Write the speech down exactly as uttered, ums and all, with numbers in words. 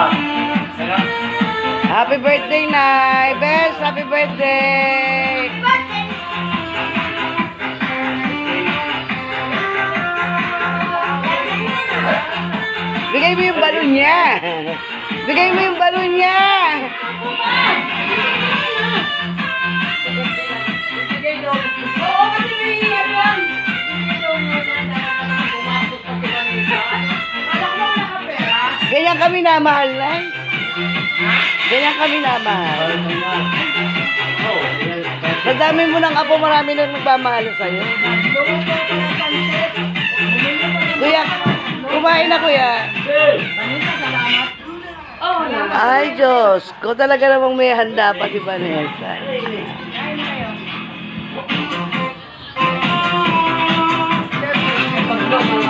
Happy birthday, Nay! Bes, happy birthday! Bigay mo yung balon niya! Bigay mo yung balon niya! Oo, kasi may iyan. Ganyan kami namahal, Nay. Ganyan kami namahal. Sa dami mo ng apo, marami nang nagmamahal sa'yo. Kuya, kumain na, kuya. Ay, Diyos. Ko talaga namang may handa pa si Vanessa. Pag